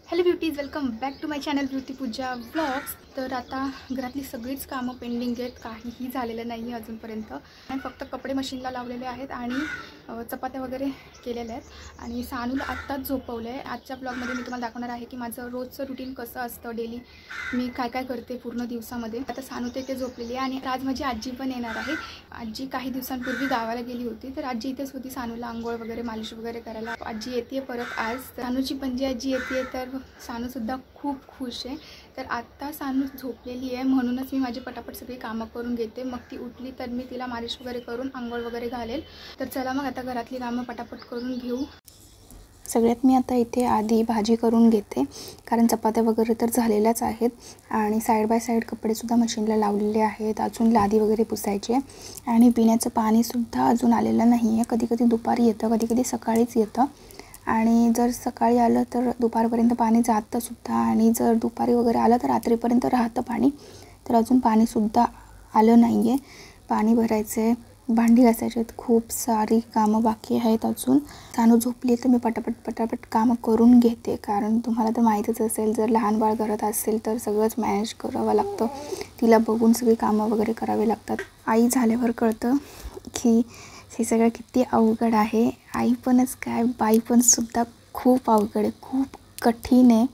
Hello beauties, welcome back to my channel beauty Pooja vlogs. तर आता घरातली सगळीच कामं पेंडिंग आहेत, काहीही झालेलं नाही आहे अजूनपर्यंत. आणि फक्त कपडे मशीनला लावलेले आहेत आणि चपात्या वगैरे केलेल्या आहेत. आणि सानूला आत्ताच झोपवलं आहे. आजच्या ब्लॉगमध्ये मी तुम्हाला दाखवणार आहे की माझं रोजचं रुटीन कसं असतं, डेली मी काय काय करते पूर्ण दिवसामध्ये. आता सानू ते झोपलेली आहे आणि आज माझी आजी पण येणार आहे. आजी काही दिवसांपूर्वी गावाला गेली होती, तर आजी इथेच होती सानूला आंघोळ वगैरे मालिश वगैरे करायला. आजी येते परत आज. सानूची पणजी आजी येते, तर सानूसुद्धा खूप खुश आहे. तर आत्ता सानू झोपलेली आहे, म्हणूनच मी माझी पटापट सगळी कामं करून घेते. मग ती उठली तर मी तिला मालिश वगैरे करून आंघोळ वगैरे घालेल. तर चला मग आता घरातली कामं पटापट करून घेऊ. सगळ्यात मी आता इथे आधी भाजी करून घेते, कारण चपात्या वगैरे तर झालेल्याच आहेत. आणि साईड बाय साईड कपडेसुद्धा मशीनला लावलेले आहेत. अजून लादी वगैरे पुसायचे. आणि पिण्याचं पाणीसुद्धा अजून आलेलं नाही आहे. कधी कधी दुपारी येतं, कधी कधी सकाळीच येतं. आणि जर सकाळी आलं तर दुपारपर्यंत पाणी जातंसुद्धा, आणि जर दुपारी वगैरे आलं तर रात्रीपर्यंत राहतं पाणी. तर अजून पाणीसुद्धा आलं नाही आहे. पाणी भरायचं आहे, भांडी घासायची आहेत, खूप सारी कामं बाकी आहेत अजून. सानू झोपली तर मी पटापट कामं करून घेते, कारण तुम्हाला तर माहीतच असेल, जर लहान बाळ घरात असेल तर सगळंच मॅनेज करावं लागतं. तिला बघून सगळी कामं वगैरे करावी लागतात. आई झाल्यावर कळतं की हे सगळं किती अवघड आहे. आई पणच काय, बाई पण सुद्धा खूप अवघड आहे, खूप कठीण आहे.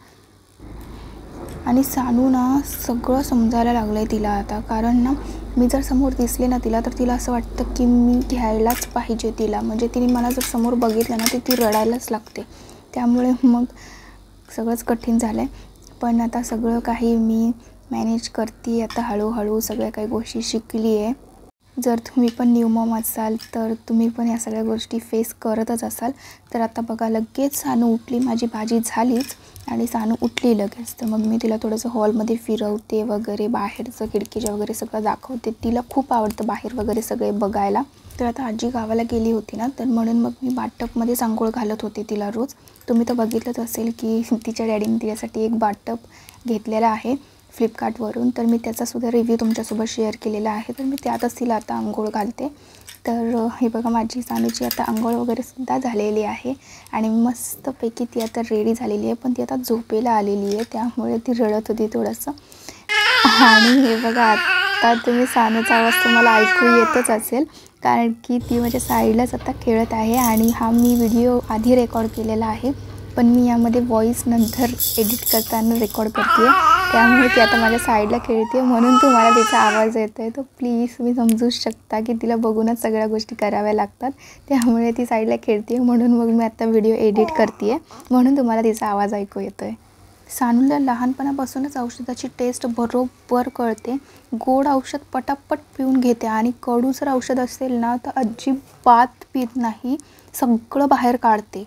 आणि सानू ना सगळं समजायला लागलं आहे तिला आता, कारण ना मी जर समोर दिसले ना तिला, तर तिला असं वाटतं की मी घ्यायलाच पाहिजे तिला. म्हणजे तिने मला जर समोर बघितलं ना, ती रडायलाच लागते. त्यामुळे मग सगळंच कठीण झालं आहे. पण आता सगळं काही मी मॅनेज करते आता हळूहळू. सगळ्या काही गोष्टी शिकली आहे. जर तुम्ही पण न्यू मॉम असाल तर तुम्ही पण या सगळ्या गोष्टी फेस करतच असाल. तर आता बघा, लगेच सानू उठली, माझी भाजी झालीच आणि सानू उठली लगेच. तर मग मी तिला थोडंसं हॉलमध्ये फिरवते वगैरे, बाहेरचं खिडकीच्या वगैरे सगळं दाखवते. तिला खूप आवडतं बाहेर वगैरे सगळे बघायला. तर आता आजी गावाला गेली होती ना, तर म्हणून मग मी बाथटबमध्ये आंघोळ घालत होते तिला रोज. तुम्ही तर बघितलंच असेल की तिच्या डॅडीने तिच्यासाठी एक बाथटब घेतलेला आहे फ्लिपकार्टवरून. तर मी त्याचासुद्धा रिव्ह्यू तुमच्यासोबत शेअर केलेला आहे. तर मी त्यातच तिला आता आंघोळ घालते. तर हे बघा, माझी सानूची आता आंघोळ वगैरेसुद्धा झालेली आहे आणि मस्तपैकी ती आता रेडी झालेली आहे. पण ती आता झोपेला आलेली आहे, त्यामुळे ती रडत होती थोडंसं. आणि हे बघा, आता तुम्ही सानूचा आवाज तुम्हाला ऐकू येतच असेल, कारण की ती माझ्या साईडलाच आता खेळत आहे. आणि हा मी व्हिडिओ आधी रेकॉर्ड केलेला आहे, पण मी यामध्ये व्हॉईस नंतर एडिट करताना रेकॉर्ड करते आहे. त्यामुळे ती आता माझ्या साईडला खेळते, म्हणून तुम्हाला तिचा आवाज येतो आहे. तर प्लीज तुम्ही समजूच शकता की तिला बघूनच सगळ्या गोष्टी कराव्या लागतात. त्यामुळे ती साईडला खेळते, म्हणून मग मी आता व्हिडिओ एडिट करते आहे, म्हणून तुम्हाला तिचा आवाज ऐकू येतो आहे. सानूला लहानपणापासूनच औषधाची टेस्ट बरोबर कळते. गोड औषध पटापट पिऊन घेते आणि कडू जर औषध असेल ना तर अजिबात पित नाही, सगळं बाहेर काढते.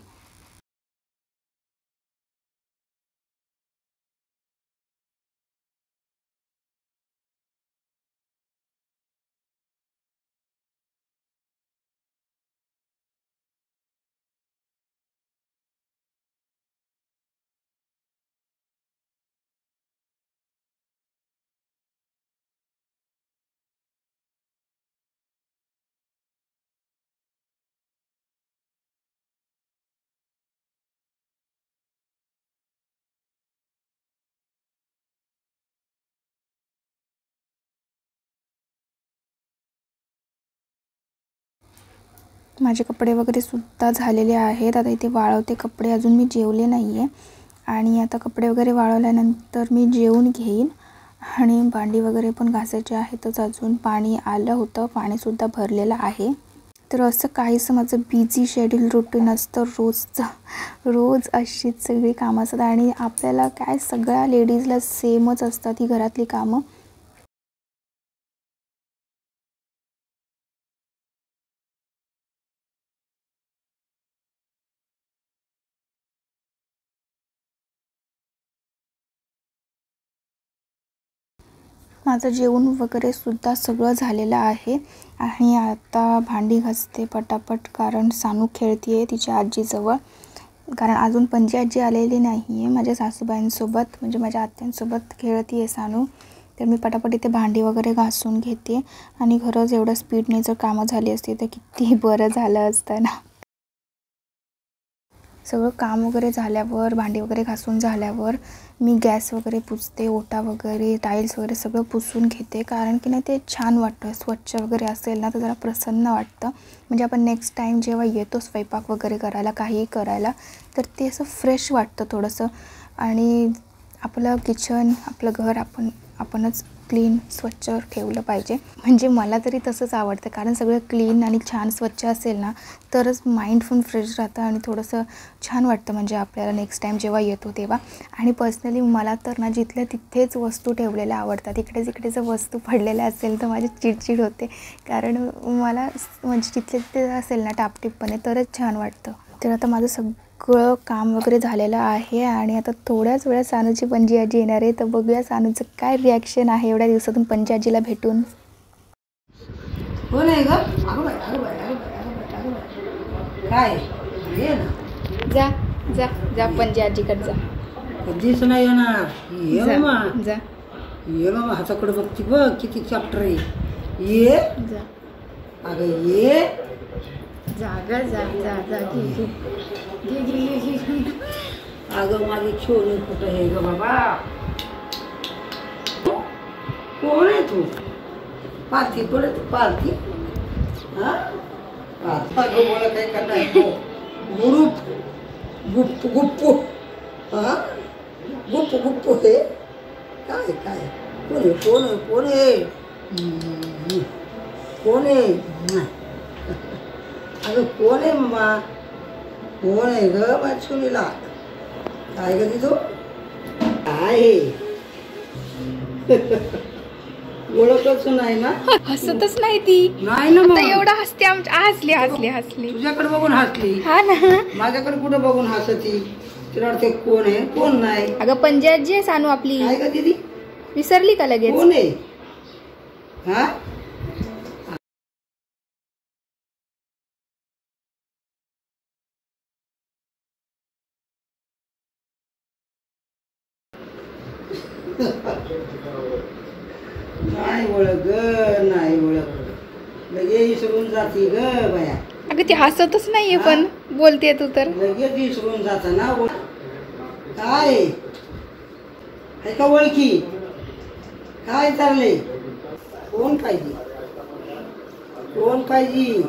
माझे कपडे वगैरे सुद्धा झालेले आहेत. आता इथे वाळवते कपडे. अजून मी जेवले नाही आहे आणि आता कपडे वगैरे वाळवल्यानंतर मी जेवून घेईन. आणि भांडी वगैरे पण घासायचे आहेतच. अजून पाणी आलं होतं, पाणीसुद्धा भरलेलं आहे. तर असं काहीसं माझं बिझी शेड्यूल रुटीन असतं रोजचं. रोज अशीच सगळी कामं असतात आणि आपल्याला काय, सगळ्या लेडीजला सेमच असतात ही घरातली कामं. माझं जेवण वगैरे सुद्धा सगळं झालेलं आहे आणि आता भांडी घासते पटापट, कारण सानू खेळते आहे तिच्या आजीजवळ. कारण अजून पणजी आजी आलेली नाही आहे. माझ्या सासूबाईंसोबत, म्हणजे माझ्या आत्यांसोबत खेळते आहे सानू. तर मी पटापट इथे भांडी वगैरे घासून घेते. आणि खरंच एवढं स्पीडने जर कामं झाली असती तर किती बरं झालं असतं ना. सगळं काम वगैरे झाल्यावर, भांडी वगैरे घासून झाल्यावर मी गॅस वगैरे पुसते, ओटा वगैरे, टाईल्स वगैरे सगळं पुसून घेते. कारण की नाही ते छान वाटतं, स्वच्छ वगैरे असेल ना तर जरा प्रसन्न वाटतं. म्हणजे आपण नेक्स्ट टाईम जेव्हा येतो स्वयंपाक वगैरे करायला, काहीही करायला, तर ते असं फ्रेश वाटतं थोडंसं. आणि आपलं किचन, आपलं घर आपणच क्लीन स्वच्छ ठेवलं पाहिजे. म्हणजे मला तरी तसंच आवडतं, कारण सगळं क्लीन आणि छान स्वच्छ असेल ना तरच माइंड पण फ्रेश राहतं आणि थोडंसं छान वाटतं म्हणजे आपल्याला नेक्स्ट टाईम जेव्हा येतो तेव्हा. आणि पर्सनली मला तर ना जिथल्या तिथेच वस्तू ठेवलेल्या आवडतात. इकडे तिकडे जर वस्तू पडलेल्या असेल तर माझी चिडचिड होते, कारण मला म्हणजे जिथले तिथे असेल ना टापटीपणे तरच छान वाटतं. तर आता माझं सगळं काम वगैरे झालेलं आहे आणि आता थोड्याच वेळात सानूची पणजी आजी येणार आहे. तर बघूया सानूचं काय रिॲक्शन आहे एवढ्या दिवसातून पणजी आजीला भेटून. हो नाही ग, काय ये ना, जा जा जा पणजी आजीकडे जा. कधीच नाही येणार. ये जा, मामा, जा ये मामा, हाताकडे बघती बघ किती चॅप्टर आहे. ये जा अगं ये, जा ग जा जा जा घे घे घे घे घे. अगं माझी छोरी कुठं आहे ग बाबा? कोण आहे तू? पार्थी कोण तू? पार्थी? हा अगं मला काय करणार? गुरुप गुप्पू गुप्पू, हा गुप्पू गुप्पू हे काय काय? कोण आहे कोण आहे कोण आहे कोण आहे? अगं कोण आहे मामा? कोण आहे ग माझ्या सुनीला? काय ग तिथं काय ओळखच नाही ना? हसतच नाही ती. नाही ना मग एवढा हसते हसली हसली हसली. तुझ्याकडे बघून हसली. हा ना, माझ्याकडे कुठं बघून हसती? तिला वाटते कोण आहे कोण नाही. अगं पणजी आजी आहे सानू आपली. काय ग दीदी? विसरली का लगेच? कोण आहे? हा नाही ओळख ग, नाही ओळख. लगेच विसरून जाती ग बाया. अगं ती हसतच नाहीये पण बोलते तू तर. लगेच विसरून जाता ना. काय आहे का ओळखी? काय चाललंय? कोण पाहिजे? कोण पाहिजे?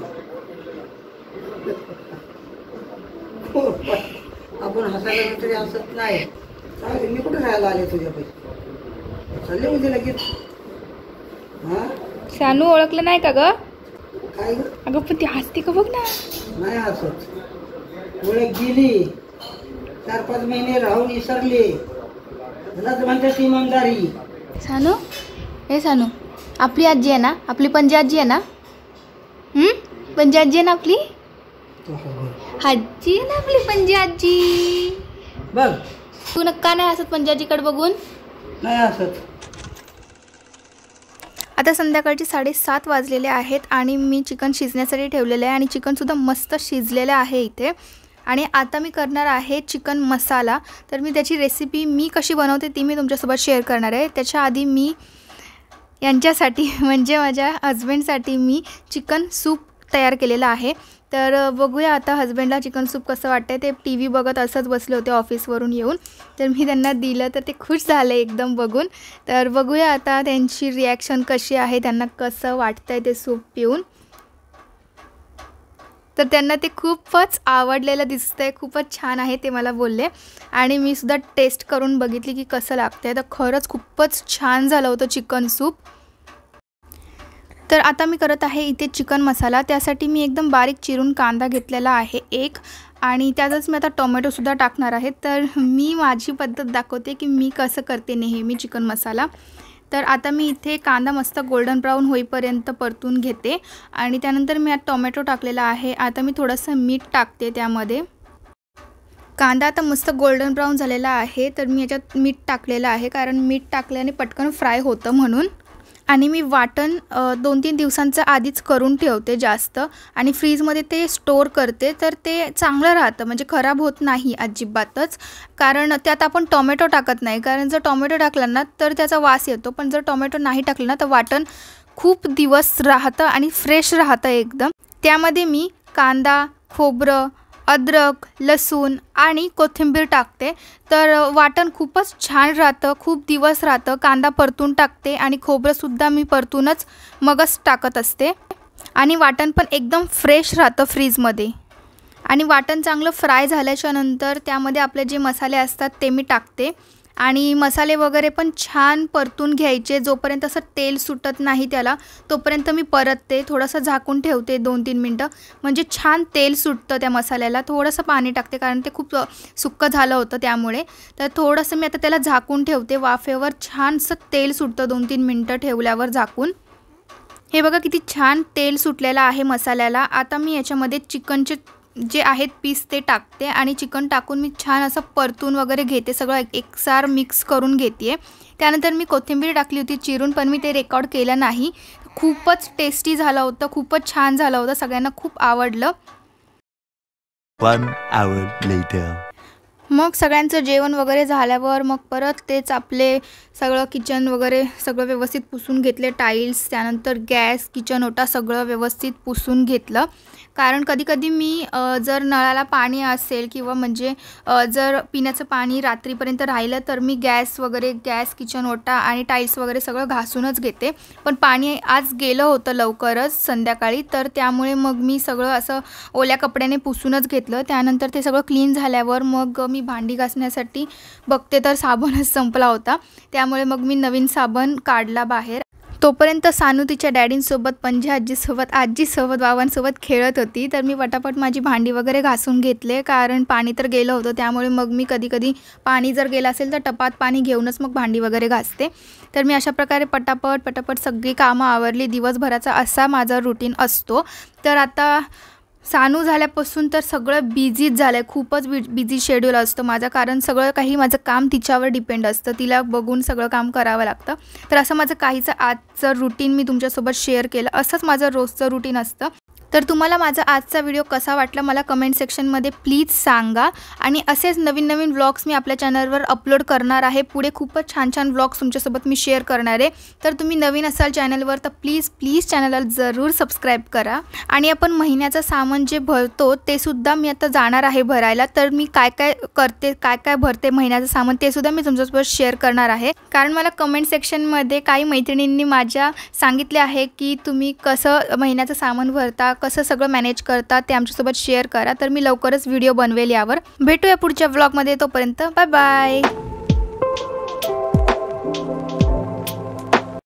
आपण हसायला तरी हसत नाही. काय मी कुठे राहायला आले तुझ्या पैसे? चालले म्हणजे लगेच. हा सानू ओळखलं नाही का ग? काय ग? अगं पण ती हसते का बघ ना. नाही हसत. ओळख गेली, 4-5 महिने राहून विसरले. म्हणतात इमानदारी. सानू, हे सानू, आपली आजी आहे ना? आपली पणजी आजी आहे ना? पणजी आजी आहे ना आपली? आजी आहे ना आपली पणजी आजी? बघ तू नक्का नाही हसत पणजी आजीकडे बघून? नाही हसत. आता संध्याकाळचे 7:30 वाजलेले आहेत आणि मी चिकन शिजण्यासाठी ठेवलेलं आहे आणि चिकनसुद्धा मस्त शिजलेलं आहे इथे. आणि आता मी करणार आहे चिकन मसाला. तर मी त्याची रेसिपी मी कशी बनवते ती मी तुमच्यासोबत शेअर करणार आहे. त्याच्या आधी मी यांच्यासाठी म्हणजे माझ्या हजबंडसाठी मी चिकन सूप तयार केलेलं आहे. तर बघूया आता हजबंडला चिकन सूप कसं वाटतं. ते टी व्ही बघत असंच बसले होते ऑफिसवरून येऊन, तर मी त्यांना दिलं तर ते खुश झाले एकदम बघून. तर बघूया आता त्यांची रिॲक्शन कशी आहे, त्यांना कसं वाटतं आहे ते सूप पिऊन. तर त्यांना ते खूपच आवडलेलं दिसतं आहे, खूपच छान आहे ते मला बोलले. आणि मी सुद्धा टेस्ट करून बघितली की कसं लागतं आहे. तर खरंच खूपच छान झालं होतं चिकन सूप. तर आता मी करत आहे इथे चिकन मसाला. त्यासाठी मी एकदम बारीक चिरून कांदा घेतलेला आहे एक, आणि त्यातच मी आता टोमॅटोसुद्धा टाकणार आहे. तर मी माझी पद्धत दाखवते की मी कसं करते नेहमी चिकन मसाला. तर आता मी इथे कांदा मस्त गोल्डन ब्राऊन होईपर्यंत परतून घेते आणि त्यानंतर मी आता टोमॅटो टाकलेला आहे. आता मी थोडंसं मीठ टाकते त्यामध्ये. कांदा आता मस्त गोल्डन ब्राऊन झालेला आहे, तर मी याच्यात मीठ टाकलेलं आहे, कारण मीठ टाकल्याने पटकन फ्राय होतं म्हणून. आणि मी वाटण 2-3 दिवसांचं आधीच करून ठेवते जास्त, आणि फ्रीजमध्ये ते स्टोअर करते. तर ते चांगलं राहतं, म्हणजे खराब होत नाही अजिबातच. कारण त्यात आपण टोमॅटो टाकत नाही, कारण जर टोमॅटो टाकला ना तर त्याचा वास येतो. पण जर टोमॅटो नाही टाकलं ना तर वाटण खूप दिवस राहतं आणि फ्रेश राहतं एकदम. त्यामध्ये मी कांदा, खोबरं अद्रक, लसूण आणि कोथिंबीर टाकते. तर वाटण खूपच छान राहतं, खूप दिवस राहतं. कांदा परतून टाकते आणि खोबरंसुद्धा मी परतूनच मगच टाकत असते. आणि वाटण पण एकदम फ्रेश राहतं फ्रीजमध्ये. आणि वाटण चांगलं फ्राय झाल्याच्या नंतर त्यामध्ये आपले जे मसाले असतात ते मी टाकते. आणि मसाले वगैरे पण छान परतून घ्यायचे. जोपर्यंत असं तेल सुटत नाही त्याला तोपर्यंत मी परतते. थोडंसं झाकून ठेवते 2-3 मिनटं, म्हणजे छान तेल सुटतं त्या मसाल्याला. थोडंसं पाणी टाकते कारण ते खूप सुक्कं झालं होतं त्यामुळे. तर थोडंसं मी आता त्याला झाकून ठेवते. वाफेवर छानसं तेल सुटतं 2-3 मिनटं ठेवल्यावर झाकून. हे बघा किती छान तेल सुटलेलं आहे मसाल्याला. आता मी याच्यामध्ये चिकनचे जे आहेत पीस ते टाकते आणि चिकन टाकून मी छान असं परतून वगैरे घेते. सगळं एकसार मिक्स करून घेते. त्यानंतर मी कोथिंबीर टाकली होती चिरून, पण मी ते रेकॉर्ड केलं नाही. खूपच टेस्टी झालं होतं, खूपच छान झालं होतं, सगळ्यांना खूप आवडलं. 1 hour later. मग सगळ्यांचं जेवण वगैरे झाल्यावर मग परत तेच आपले सगळं किचन वगैरे सगळं व्यवस्थित पुसून घेतले. टाईल्स, त्यानंतर गॅस, किचन ओटा सगळं व्यवस्थित पुसून घेतलं. कारण कधी मी जर नळाला पाणी असेल किंवा म्हणजे जर पिण्याचं पाणी रात्रीपर्यंत राहिलं तर मी गॅस, किचन ओटा आणि टाईल्स वगैरे सगळं घासूनच घेते. पण पाणी आज गेलं होतं लवकरच संध्याकाळी, तर त्यामुळे मग मी सगळं असं ओल्या कपड्याने पुसूनच घेतलं. त्यानंतर ते सगळं क्लीन झाल्यावर मग मी भांडी घासण्यासाठी बघते तर साबणच संपला होता. त्यामुळे मग मी नवीन साबण काढला बाहेर. तोपर्यंत सानू तिच्या डॅडींसोबत, पणजी आजीसोबत, बाबांसोबत खेळत होती. तर मी पटापट माझी भांडी वगैरे घासून घेतले कारण पाणी तर गेलं होतं. त्यामुळे मग मी कधी पाणी जर गेलं असेल तर टपात पाणी घेऊनच मग भांडी वगैरे घासते. तर मी अशा प्रकारे पटापट सगळी कामं आवरली. दिवसभराचा असा माझा रुटीन असतो. तर आता सानू झाल्यापासून तर सगळं बिझीच झालं आहे. खूपच बिझी शेड्यूल असतं माझं, कारण सगळं काही माझं काम तिच्यावर डिपेंड असतं. तिला बघून सगळं काम करावं लागतं. तर असं माझं काहीचं आजचं रुटीन मी तुमच्यासोबत शेअर केलं. असंच माझं रोजचं रुटीन असतं. तर तुम्हाला माझा आजचा व्हिडिओ कसा वाटला मला कमेंट सेक्शनमध्ये प्लीज सांगा. आणि असेच नवीन व्लॉग्स मी आपल्या चॅनलवर अपलोड करणार आहे. पुढे खूपच छान व्लॉग्स तुमच्यासोबत मी शेअर करणार आहे. तर तुम्ही नवीन असाल चॅनलवर तर प्लीज चॅनलला जरूर सबस्क्राईब करा. आणि आपण महिन्याचं सामान जे भरतो ते सुद्धा मी आता जाणार आहे भरायला. तर मी काय करते, काय भरते महिन्याचं सामान ते सुद्धा मी तुमच्यासोबत शेअर करणार आहे. कारण मला कमेंट सेक्शनमध्ये काही मैत्रिणींनी माझ्या सांगितले आहे की तुम्ही कसं महिन्याचं सामान भरता, कसं सगळं मॅनेज करता ते आमच्यासोबत शेअर करा. तर मी लवकरच व्हिडिओ बनवेल यावर. भेटूया पुढच्या व्लॉगमध्ये. तोपर्यंत बाय बाय.